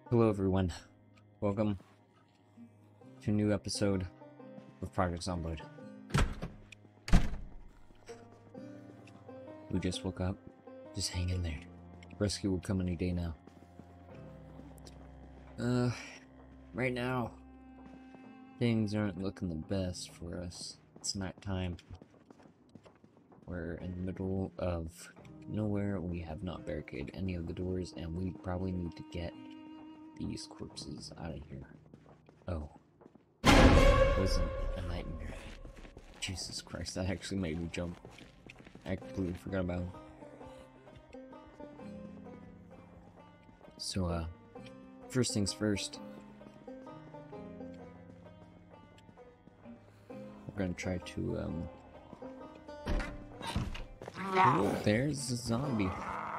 Hello everyone, welcome to a new episode of Project Zomboid. We just woke up, just hang in there. Rescue will come any day now. Right now, things aren't looking the best for us. It's night time. We're in the middle of nowhere, we have not barricaded any of the doors, and we probably need to get these corpses out of here. Oh. It wasn't a nightmare. Jesus Christ, that actually made me jump. I completely forgot about him. So, first things first. We're gonna try to, oh, there's a zombie.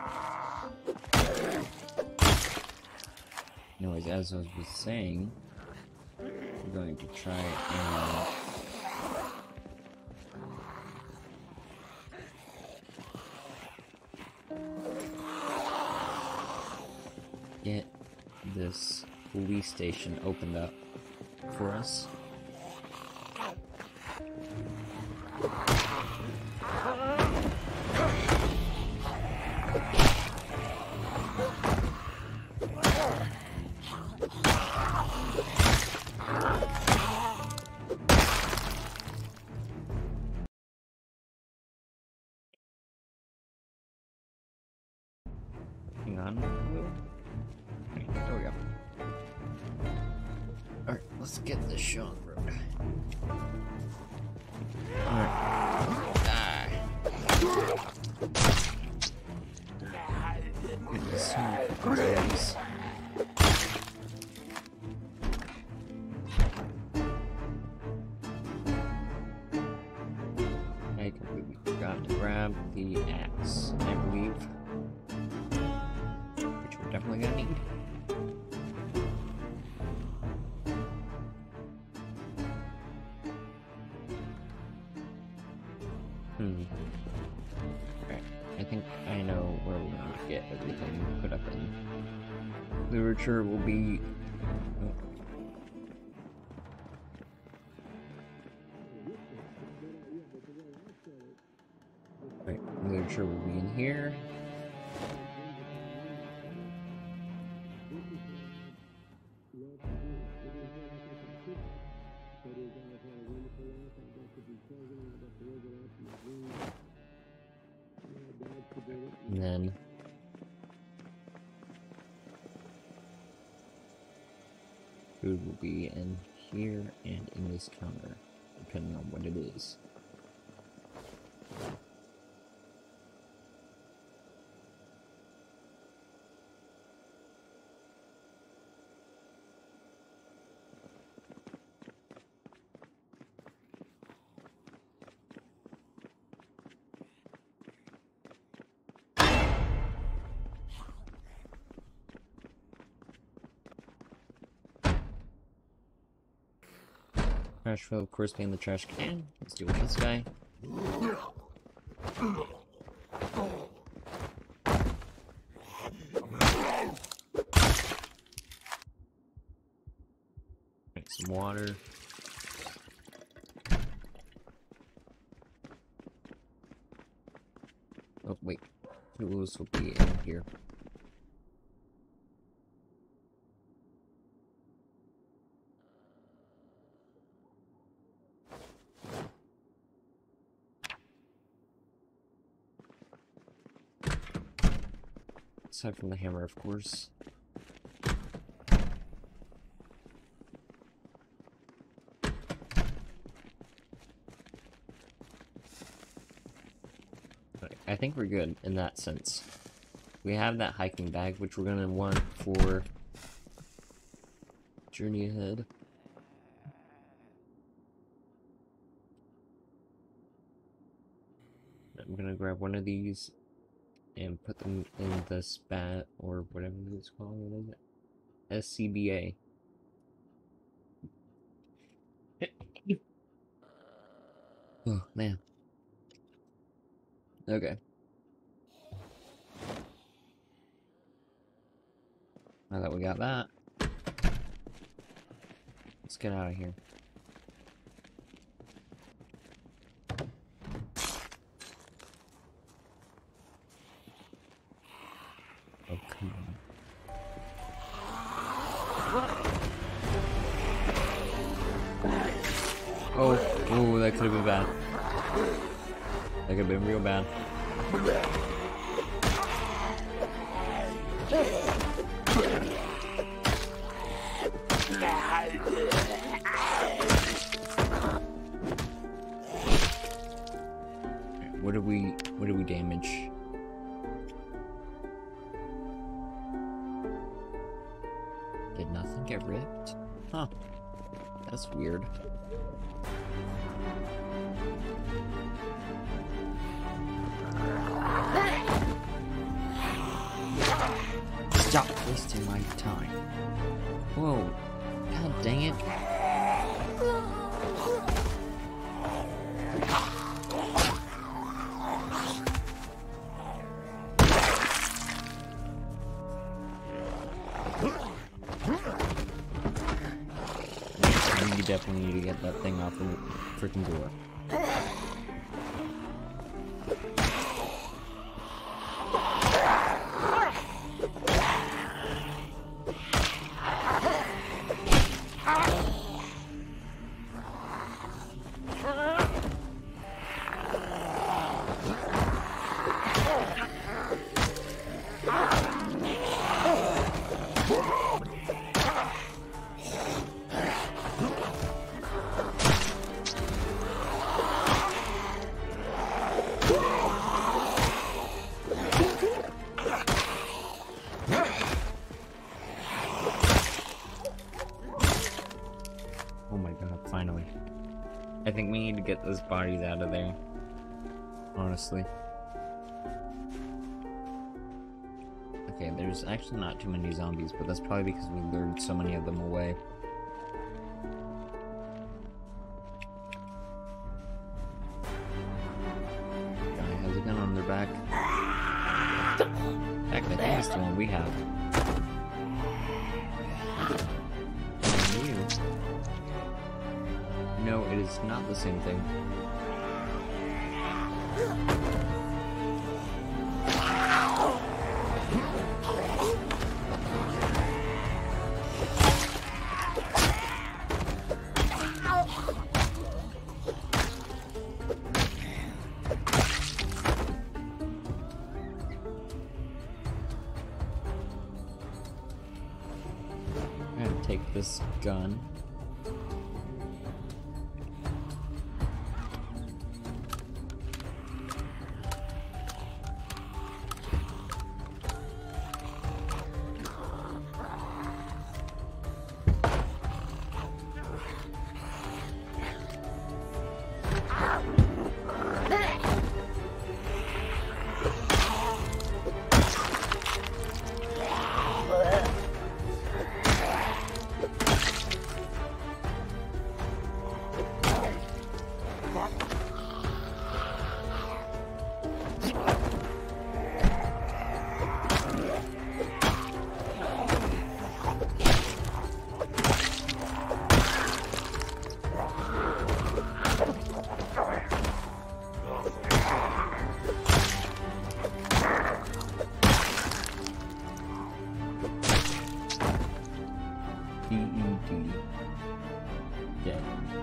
Anyways, as I was saying, we're going to try and get this police station opened up for us. Hang on. There we go. Alright, let's get this show on the road. Alright. Die. Goodness, so many zombies. I completely forgot to grab the axe, I believe. Which we're definitely gonna need. Alright, I think I know where we're gonna get everything put up in. Literature will be... Oh. Right, literature will be in here. And then food will be in here and in this counter, depending on what it is. Trash will, of course, be in the trash can. Let's deal with this guy. Make some water. Oh, wait. Tools will be in here. Aside from the hammer, of course. I think we're good in that sense. We have that hiking bag, which we're gonna want for journey ahead. I'm gonna grab one of these and put them in the spat, or whatever it's called. What is it? SCBA. Oh, man. Okay. Now that we got that, Let's get out of here. Oh, come on. Oh, that could have been bad. That could have been real bad. What do we damage? Did nothing get ripped? Huh. That's weird. Stop wasting my time. Whoa. God dang it. You definitely need to get that thing off the freaking door. Finally. I think we need to get those bodies out of there. Honestly. Okay, there's actually not too many zombies, but that's probably because we lured so many of them away. Guy has a gun on their back. In fact, I think that's the one we have. No, it is not the same thing. I'm gonna take this gun. Dead.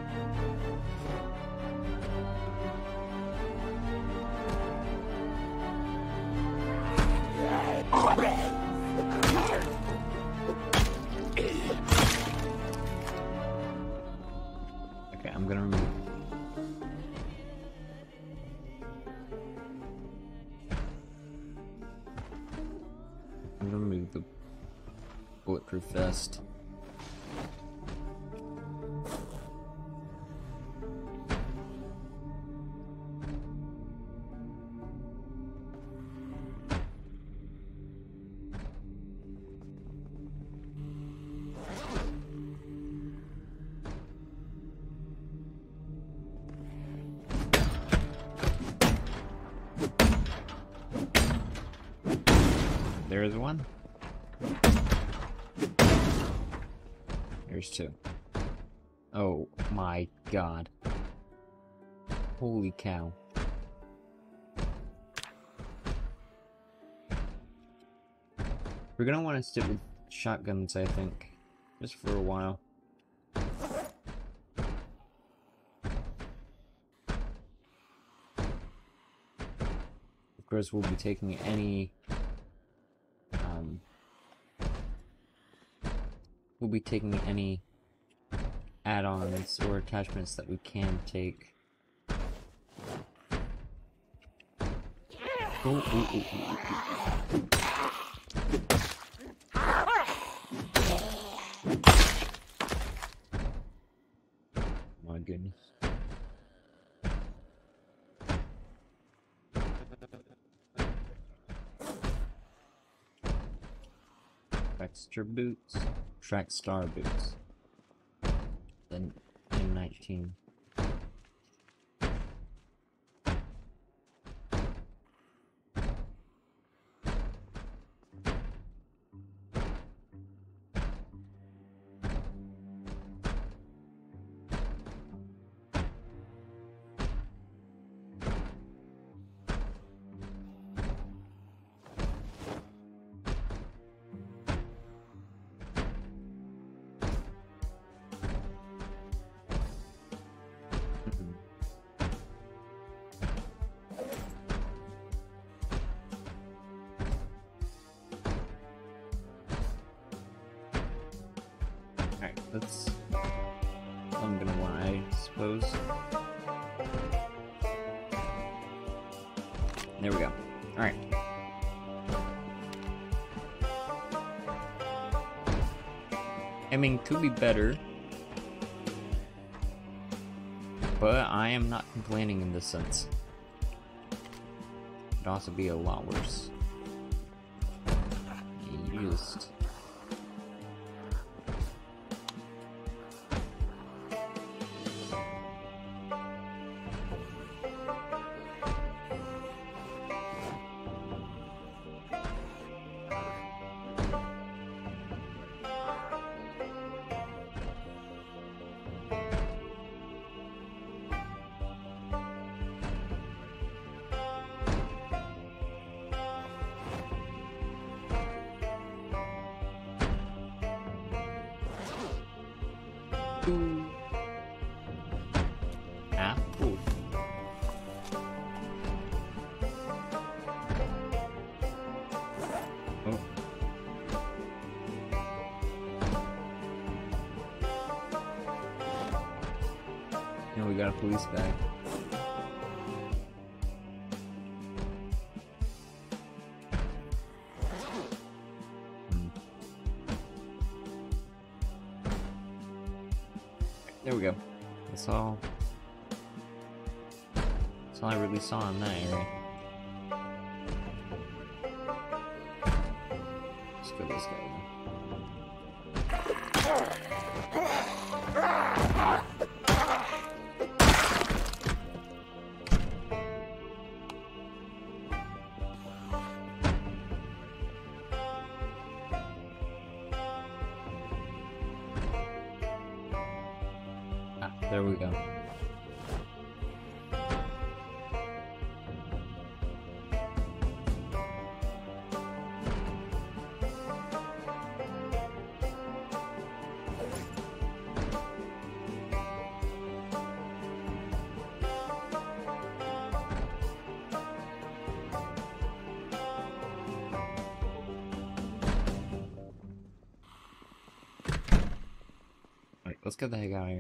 Okay, I'm gonna remove. I'm gonna remove the bulletproof vest. There is one. There's two. Oh my god. Holy cow. We're gonna want to stick with shotguns, I think. Just for a while. Of course, we'll be taking any... we'll be taking any add-ons or attachments that we can take. My goodness. Trackster boots. Track star boots. Then M19. Alright, that's all I'm gonna want, I suppose. There we go. Alright. Aiming could be better, but I am not complaining in this sense. It could also be a lot worse. You just... Apple. Oh. And we got a police bag. There we go. That's all I really saw in that area. Let's go this guy. There we go. Alright, let's get the heck out of here.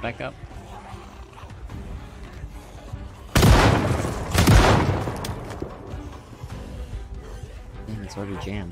back up. Man, it's already jammed.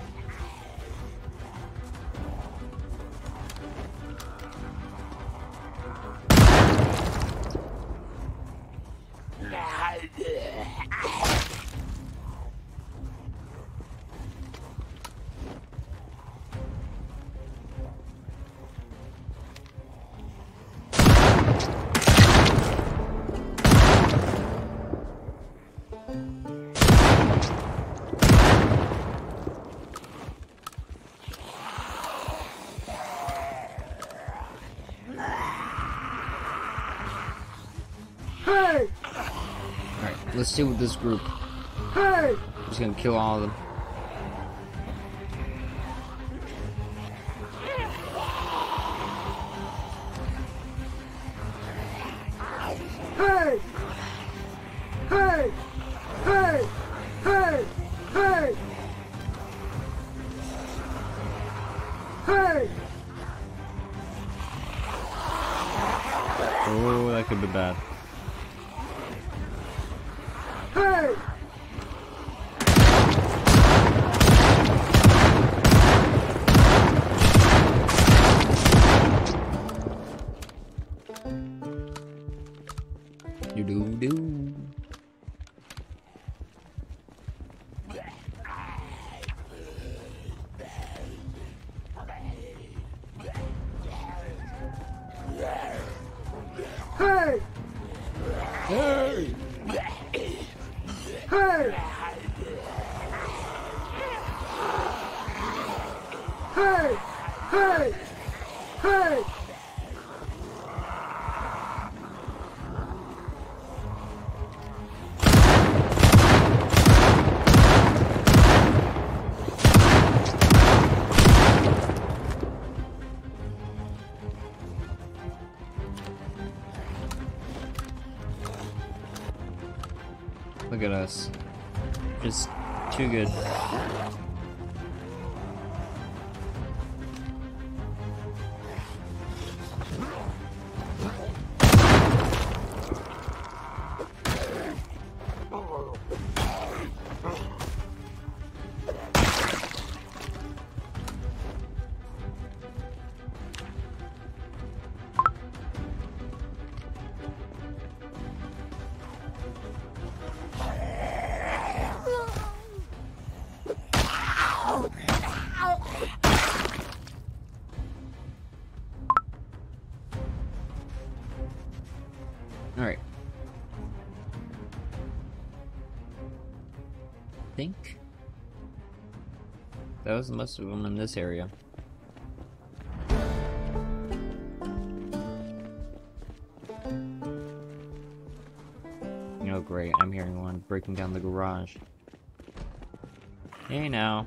Hey! Alright, let's deal with this group. Hey! I'm just gonna kill all of them. Hey! Hey! Hey! Hey! Hey! Hey! Oh, that could be bad. Hey! You do. Hey! Hey! Hey! Hey! Hey! Hey! Look at us. Just too good. Alright. I think that was most of them in this area. Oh great, I'm hearing one breaking down the garage. Hey now.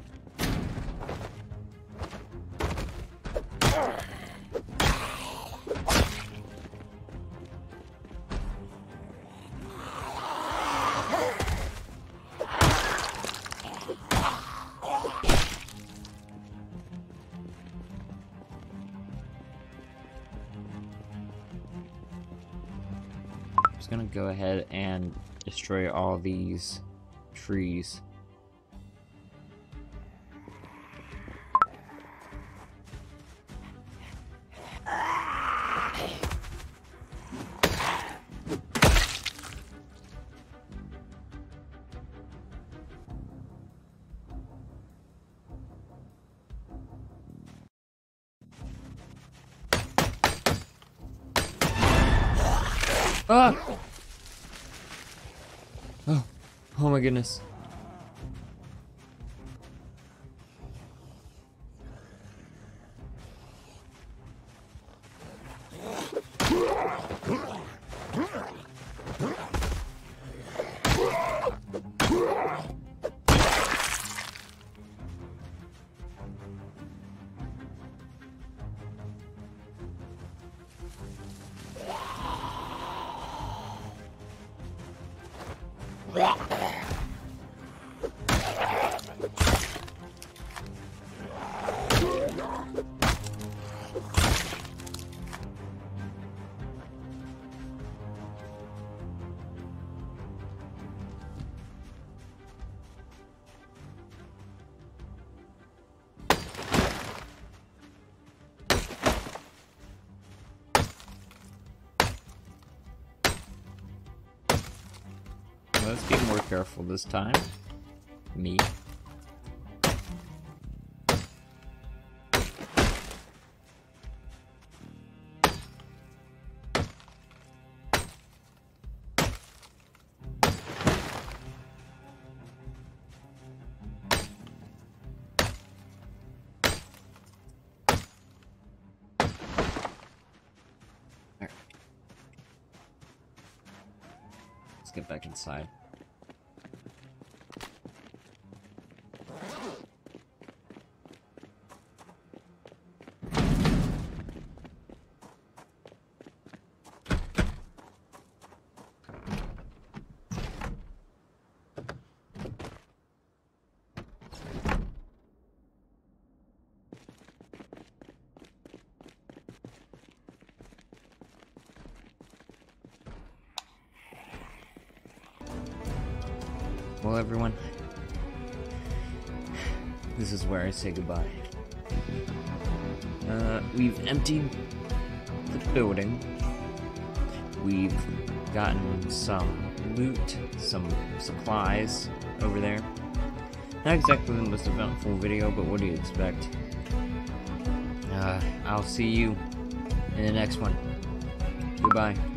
Just gonna go ahead and destroy all these trees. Ah! Oh, oh my goodness. Let's be more careful this time. Me. Let's get back inside. Well, everyone, this is where I say goodbye. We've emptied the building. We've gotten some loot, some supplies over there. Not exactly the most eventful video, but what do you expect? I'll see you in the next one. Goodbye.